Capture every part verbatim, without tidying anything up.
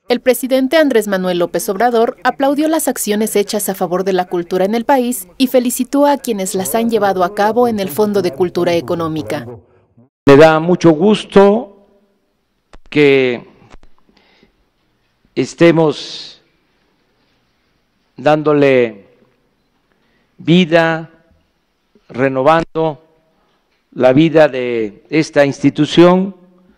El presidente Andrés Manuel López Obrador aplaudió las acciones hechas a favor de la cultura en el país y felicitó a quienes las han llevado a cabo en el Fondo de Cultura Económica. Me da mucho gusto que estemos dándole vida, renovando la vida de esta institución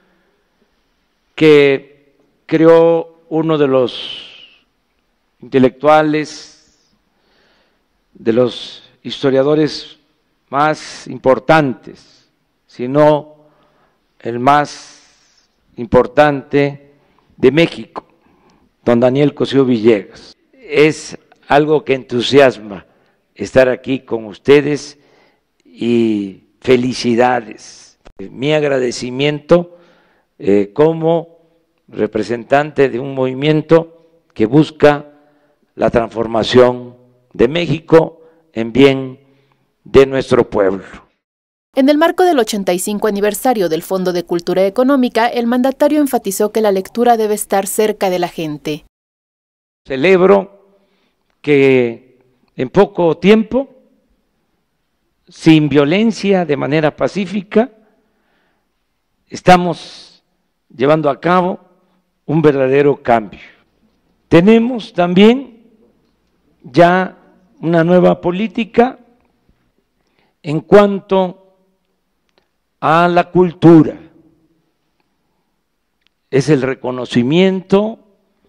que creó uno de los intelectuales, de los historiadores más importantes, si no el más importante de México, don Daniel Cosío Villegas. Es algo que entusiasma estar aquí con ustedes y felicidades. Mi agradecimiento eh, como representante de un movimiento que busca la transformación de México en bien de nuestro pueblo. En el marco del ochenta y cinco aniversario del Fondo de Cultura Económica, el mandatario enfatizó que la lectura debe estar cerca de la gente. Celebro que en poco tiempo, sin violencia, de manera pacífica, estamos llevando a cabo un verdadero cambio. Tenemos también ya una nueva política en cuanto a la cultura. Es el reconocimiento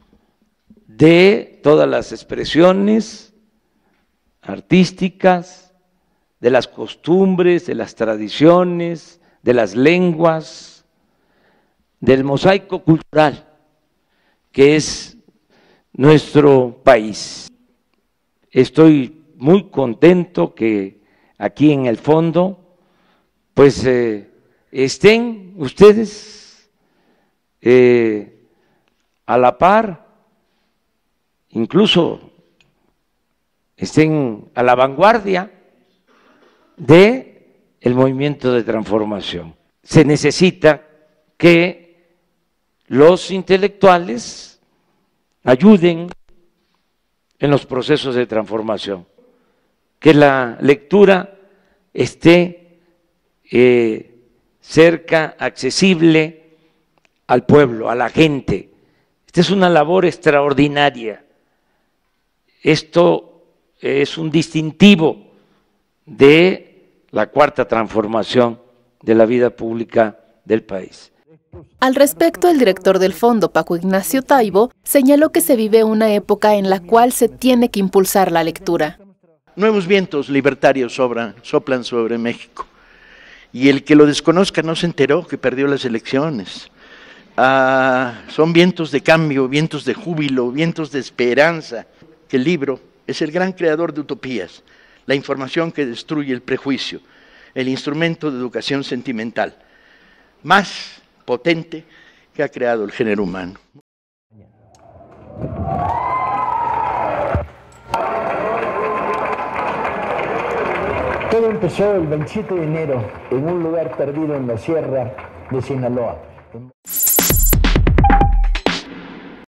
de todas las expresiones artísticas, de las costumbres, de las tradiciones, de las lenguas, del mosaico cultural que es nuestro país. Estoy muy contento que aquí en el fondo pues eh, estén ustedes eh, a la par, incluso estén a la vanguardia de el movimiento de transformación. Se necesita que los intelectuales ayuden en los procesos de transformación, que la lectura esté eh, cerca, accesible al pueblo, a la gente. Esta es una labor extraordinaria. Esto es un distintivo de la cuarta transformación de la vida pública del país. Al respecto, el director del fondo, Paco Ignacio Taibo, señaló que se vive una época en la cual se tiene que impulsar la lectura. Nuevos vientos libertarios sobran, soplan sobre México, y el que lo desconozca no se enteró que perdió las elecciones. Ah, son vientos de cambio, vientos de júbilo, vientos de esperanza. El libro es el gran creador de utopías, la información que destruye el prejuicio, el instrumento de educación sentimental más potente que ha creado el género humano. Todo empezó el veintisiete de enero en un lugar perdido en la sierra de Sinaloa.